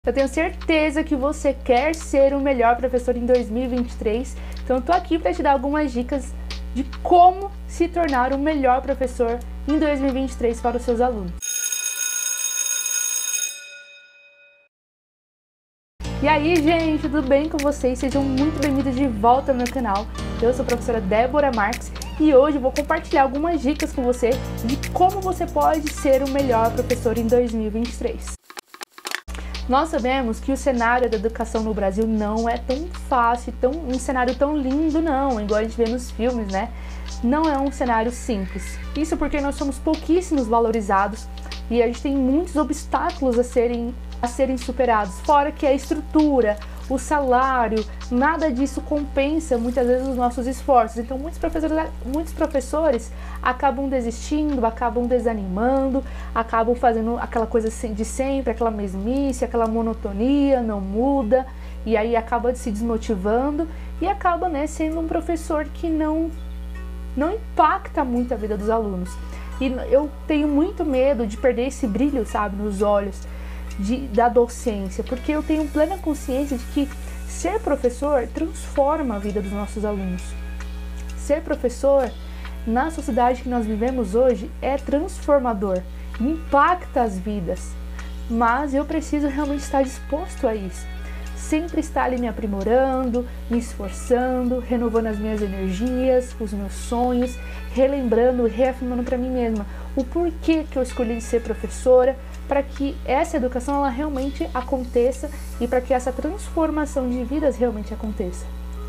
Eu tenho certeza que você quer ser o melhor professor em 2023, então eu tô aqui para te dar algumas dicas de como se tornar o melhor professor em 2023 para os seus alunos. E aí, gente, tudo bem com vocês? Sejam muito bem-vindos de volta ao meu canal. Eu sou a professora Débora Marques e hoje eu vou compartilhar algumas dicas com você de como você pode ser o melhor professor em 2023. Nós sabemos que o cenário da educação no Brasil não é tão fácil, um cenário tão lindo não, igual a gente vê nos filmes, né? Não é um cenário simples. Isso porque nós somos pouquíssimos valorizados e a gente tem muitos obstáculos a serem superados, fora que a estrutura, o salário, nada disso compensa muitas vezes os nossos esforços. Então muitos professores acabam desistindo, acabam desanimando, acabam fazendo aquela coisa de sempre, aquela mesmice, aquela monotonia, não muda, e aí acaba se desmotivando e acaba, né, sendo um professor que não impacta muito a vida dos alunos. E eu tenho muito medo de perder esse brilho, sabe, nos olhos da docência, porque eu tenho plena consciência de que ser professor transforma a vida dos nossos alunos. Ser professor na sociedade que nós vivemos hoje é transformador, impacta as vidas, mas eu preciso realmente estar disposto a isso. Sempre estar ali me aprimorando, me esforçando, renovando as minhas energias, os meus sonhos, relembrando, reafirmando para mim mesma o porquê que eu escolhi ser professora, para que essa educação ela realmente aconteça e para que essa transformação de vidas realmente aconteça.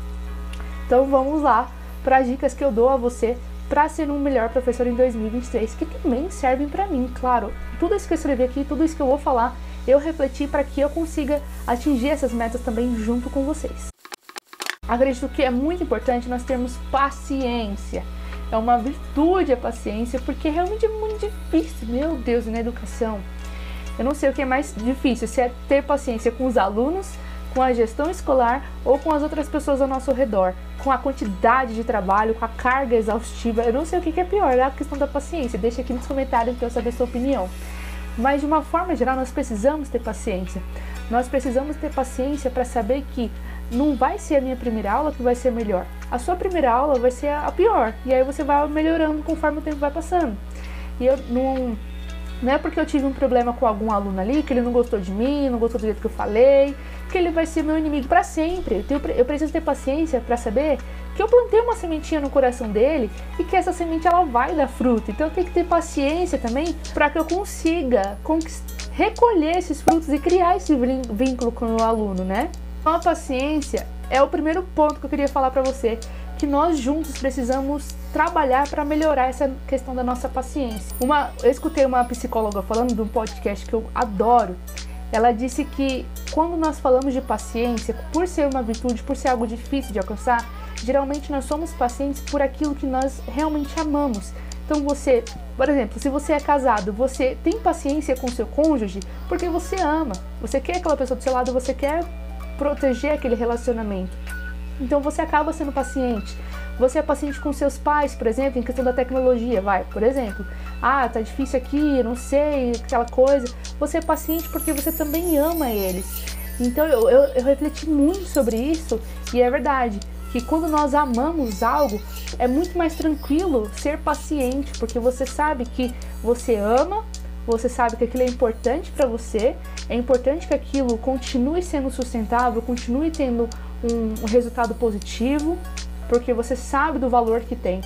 Então vamos lá para as dicas que eu dou a você para ser um melhor professor em 2023, que também servem para mim, claro. Tudo isso que eu escrevi aqui, tudo isso que eu vou falar, eu refleti para que eu consiga atingir essas metas também junto com vocês. Acredito que é muito importante nós termos paciência. É uma virtude a paciência, porque realmente é muito difícil, meu Deus, na educação. Eu não sei o que é mais difícil, se é ter paciência com os alunos, com a gestão escolar ou com as outras pessoas ao nosso redor, com a quantidade de trabalho, com a carga exaustiva. Eu não sei o que é pior, é a questão da paciência. Deixa aqui nos comentários para eu saber a sua opinião. Mas de uma forma geral, nós precisamos ter paciência. Nós precisamos ter paciência para saber que não vai ser a minha primeira aula que vai ser melhor. A sua primeira aula vai ser a pior. E aí você vai melhorando conforme o tempo vai passando. E eu não é porque eu tive um problema com algum aluno ali, que ele não gostou de mim, não gostou do jeito que eu falei, que ele vai ser meu inimigo para sempre. Eu preciso ter paciência para saber que eu plantei uma sementinha no coração dele e que essa semente ela vai dar fruto. Então eu tenho que ter paciência também para que eu consiga recolher esses frutos e criar esse vínculo com o meu aluno, né? Então a paciência é o primeiro ponto que eu queria falar para você, que nós juntos precisamos trabalhar para melhorar essa questão da nossa paciência. Eu escutei uma psicóloga falando de um podcast que eu adoro. Ela disse que quando nós falamos de paciência, por ser uma virtude, por ser algo difícil de alcançar, geralmente nós somos pacientes por aquilo que nós realmente amamos. Então você, por exemplo, se você é casado, você tem paciência com seu cônjuge porque você ama, você quer aquela pessoa do seu lado, você quer proteger aquele relacionamento. Então você acaba sendo paciente. Você é paciente com seus pais, por exemplo, em questão da tecnologia, por exemplo. Tá difícil aqui, eu não sei, aquela coisa. Você é paciente porque você também ama eles. Então eu refleti muito sobre isso e é verdade que quando nós amamos algo, é muito mais tranquilo ser paciente, porque você sabe que você ama, você sabe que aquilo é importante para você, é importante que aquilo continue sendo sustentável, continue tendo um resultado positivo, porque você sabe do valor que tem.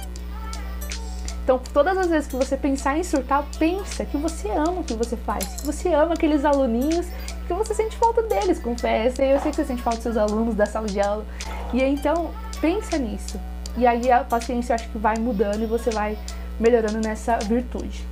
Então, todas as vezes que você pensar em surtar, pensa que você ama o que você faz, que você ama aqueles aluninhos, que você sente falta deles, confessa. Eu sei que você sente falta dos seus alunos da sala de aula. E aí, então, pensa nisso. E aí a paciência eu acho que vai mudando e você vai melhorando nessa virtude.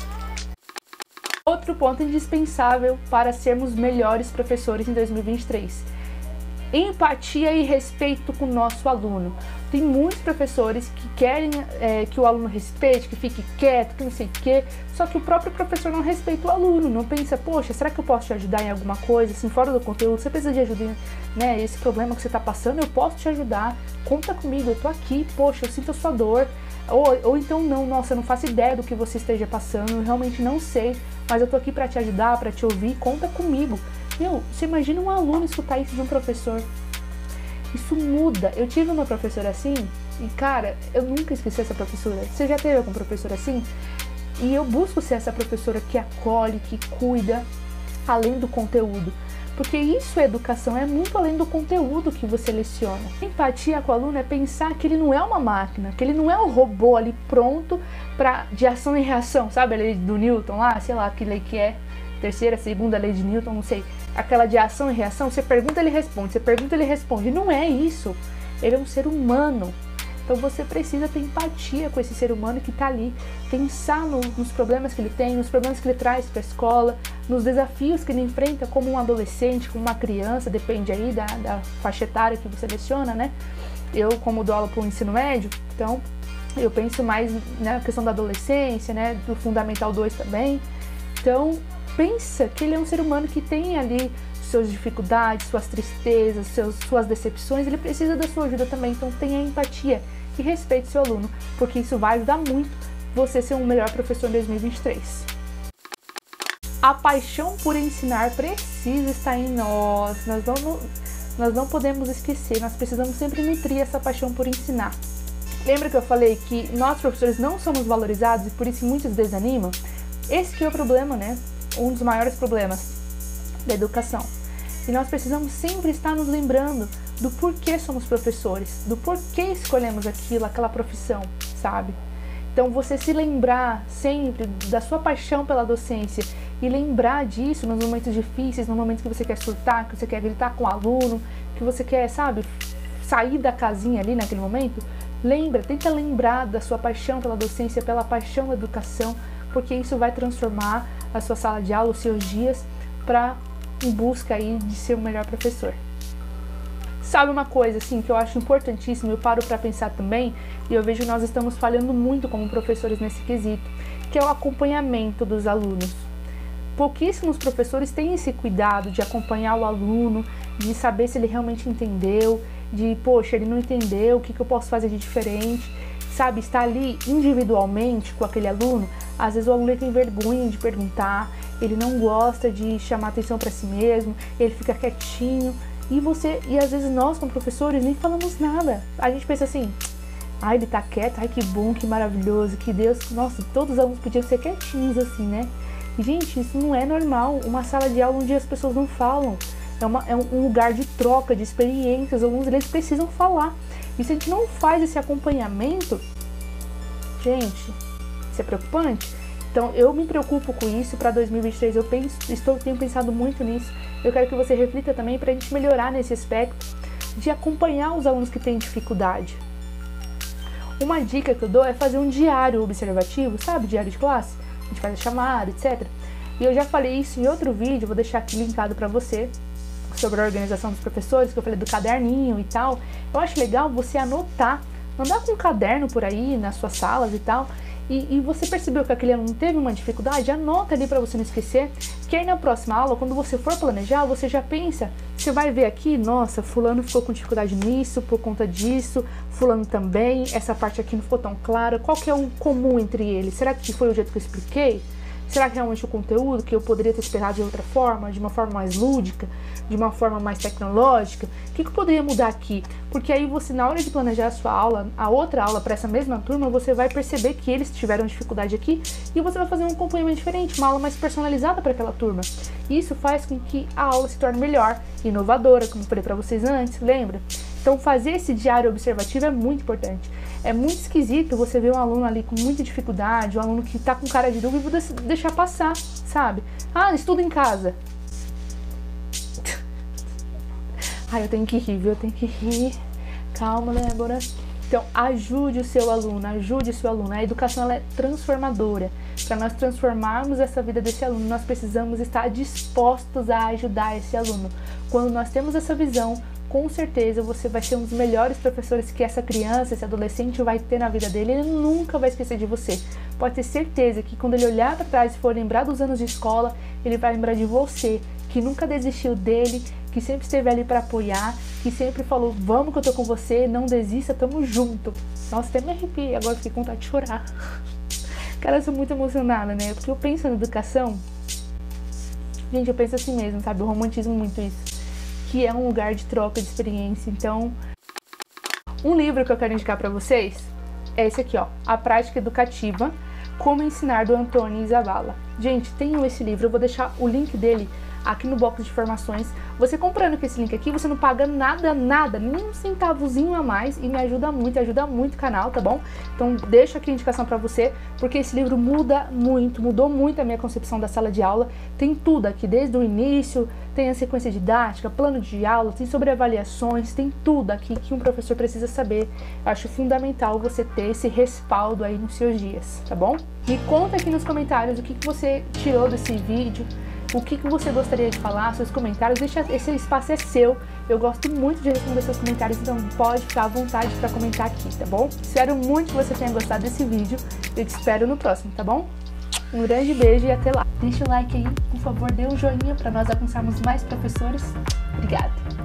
Outro ponto indispensável para sermos melhores professores em 2023. Empatia e respeito com o nosso aluno. Tem muitos professores que querem que o aluno respeite, que fique quieto, que não sei o quê, só que o próprio professor não respeita o aluno, não pensa, poxa, será que eu posso te ajudar em alguma coisa, assim, fora do conteúdo, você precisa de ajuda, né, esse problema que você está passando, eu posso te ajudar, conta comigo, eu tô aqui, poxa, eu sinto a sua dor, ou então não, nossa, eu não faço ideia do que você esteja passando, eu realmente não sei, mas eu tô aqui para te ajudar, para te ouvir, conta comigo. Meu, você imagina um aluno escutar isso de um professor. Isso muda. Eu tive uma professora assim, e cara, eu nunca esqueci essa professora. Você já teve algum professor assim? E eu busco ser essa professora que acolhe, que cuida, além do conteúdo. Porque isso é educação, é muito além do conteúdo que você leciona. Empatia com o aluno é pensar que ele não é uma máquina, que ele não é um robô ali pronto de ação e reação. Sabe a lei do Newton lá? Sei lá que lei que é. Terceira, segunda lei de Newton, não sei. Aquela de ação e reação, você pergunta, ele responde. Você pergunta, ele responde. Não é isso. Ele é um ser humano. Então você precisa ter empatia com esse ser humano que está ali, pensar nos problemas que ele tem, nos problemas que ele traz para a escola, nos desafios que ele enfrenta como um adolescente, como uma criança, depende aí da faixa etária que você leciona, né? Eu, como dou aula para o ensino médio, então eu penso mais na questão da adolescência, né? Do Fundamental 2 também. Então, pensa que ele é um ser humano que tem ali suas dificuldades, suas tristezas, suas decepções, ele precisa da sua ajuda também, então tenha empatia e respeite seu aluno, porque isso vai ajudar muito você ser um melhor professor em 2023. A paixão por ensinar precisa estar em nós, nós não podemos esquecer, nós precisamos sempre nutrir essa paixão por ensinar. Lembra que eu falei que nós professores não somos valorizados e por isso muitos desanimam? Esse que é o problema, né? Um dos maiores problemas da educação. E nós precisamos sempre estar nos lembrando do porquê somos professores, do porquê escolhemos aquela profissão, sabe? Então você se lembrar sempre da sua paixão pela docência e lembrar disso nos momentos difíceis, no momento que você quer surtar, que você quer gritar com o aluno, que você quer, sabe, sair da casinha ali naquele momento, tenta lembrar da sua paixão pela docência, pela paixão da educação, porque isso vai transformar a sua sala de aula, os seus dias, em busca aí de ser o melhor professor. Sabe uma coisa assim que eu acho importantíssimo, eu paro para pensar também, e eu vejo que nós estamos falhando muito como professores nesse quesito, que é o acompanhamento dos alunos. Pouquíssimos professores têm esse cuidado de acompanhar o aluno, de saber se ele realmente entendeu, de, poxa, ele não entendeu, o que eu posso fazer de diferente, sabe, estar ali individualmente com aquele aluno. Às vezes o aluno tem vergonha de perguntar, ele não gosta de chamar atenção para si mesmo, ele fica quietinho, e às vezes nós como professores nem falamos nada. A gente pensa assim, ai, ele tá quieto, ai que bom, que maravilhoso, que Deus, nossa, todos os alunos podiam ser quietinhos assim, né? E, gente, isso não é normal, uma sala de aula onde as pessoas não falam, é um lugar de troca, de experiências, os alunos eles precisam falar. E se a gente não faz esse acompanhamento, gente, isso é preocupante. Então eu me preocupo com isso para 2023, tenho pensado muito nisso. Eu quero que você reflita também para a gente melhorar nesse aspecto de acompanhar os alunos que têm dificuldade. Uma dica que eu dou é fazer um diário observativo, sabe? Diário de classe, a gente faz a chamada, etc. E eu já falei isso em outro vídeo, vou deixar aqui linkado para você, sobre a organização dos professores, que eu falei do caderninho e tal. Eu acho legal você anotar, andar com um caderno por aí nas suas salas e tal, e você percebeu que aquele aluno teve uma dificuldade, anota ali para você não esquecer, que aí na próxima aula, quando você for planejar, você já pensa, você vai ver aqui, nossa, fulano ficou com dificuldade nisso, por conta disso, fulano também, essa parte aqui não ficou tão clara, qual que é o comum entre eles? Será que foi o jeito que eu expliquei? Será que realmente o conteúdo que eu poderia ter esperado de outra forma, de uma forma mais lúdica, de uma forma mais tecnológica? O que eu poderia mudar aqui? Porque aí você, na hora de planejar a sua aula, a outra aula para essa mesma turma, você vai perceber que eles tiveram dificuldade aqui e você vai fazer um acompanhamento diferente, uma aula mais personalizada para aquela turma. Isso faz com que a aula se torne melhor, inovadora, como eu falei para vocês antes, lembra? Então fazer esse diário observativo é muito importante. É muito esquisito você ver um aluno ali com muita dificuldade, um aluno que tá com cara de dúvida e você deixar passar, sabe? Ah, estuda em casa. Ai, eu tenho que rir, viu? Eu tenho que rir. Calma, Débora. Então, ajude o seu aluno, ajude o seu aluno. A educação ela é transformadora. Para nós transformarmos essa vida desse aluno, nós precisamos estar dispostos a ajudar esse aluno. Quando nós temos essa visão, com certeza você vai ser um dos melhores professores que essa criança, esse adolescente vai ter na vida dele. Ele nunca vai esquecer de você. Pode ter certeza que quando ele olhar para trás e for lembrar dos anos de escola, ele vai lembrar de você, que nunca desistiu dele, que sempre esteve ali para apoiar, que sempre falou, vamos que eu tô com você, não desista, tamo junto. Nossa, até me arrepiei, agora fiquei com vontade de chorar. Cara, eu sou muito emocionada, né? Porque eu penso na educação, Gente, eu penso assim mesmo, sabe? Eu romantizo muito isso, que é um lugar de troca de experiência. Então, um livro que eu quero indicar pra vocês é esse aqui, ó, A Prática Educativa, Como Ensinar, do Antônio Zavala. Gente, tenham esse livro, eu vou deixar o link dele aqui no box de informações. Você comprando com esse link aqui, você não paga nada, nem um centavozinho a mais, e me ajuda muito o canal, tá bom? Então deixo aqui a indicação pra você, porque esse livro mudou muito a minha concepção da sala de aula. Tem tudo aqui, desde o início, tem a sequência didática, plano de aula, tem sobre avaliações, tem tudo aqui que um professor precisa saber. Eu acho fundamental você ter esse respaldo aí nos seus dias, tá bom? Me conta aqui nos comentários o que você tirou desse vídeo, o que você gostaria de falar, seus comentários. Deixa, esse espaço é seu. Eu gosto muito de responder seus comentários, então pode ficar à vontade para comentar aqui, tá bom? Espero muito que você tenha gostado desse vídeo. Eu te espero no próximo, tá bom? Um grande beijo e até lá. Deixa o like aí, por favor, dê um joinha para nós alcançarmos mais professores. Obrigada!